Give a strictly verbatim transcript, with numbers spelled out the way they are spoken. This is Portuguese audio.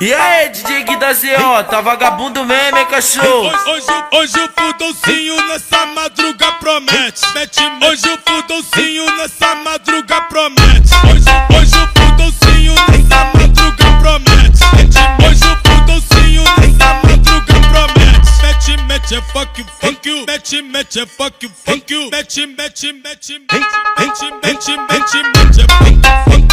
E aí, D J Gui da Z O, tá vagabundo mesmo, hein, cachorro? Hoje, hoje, hoje o fudolcinho nessa madruga promete. Mete, hoje o fudolcinho nessa madruga promete. Hoje, hoje o fudolcinho nessa madruga promete. Mete, hoje o fudolcinho nessa madruga promete. Mete, mete, é fuck you, fuck you. Mete, mete, é fuck you, fuck you. Mete, mete, mete, mete, mete, mete, mete, é fuck you, fuck you.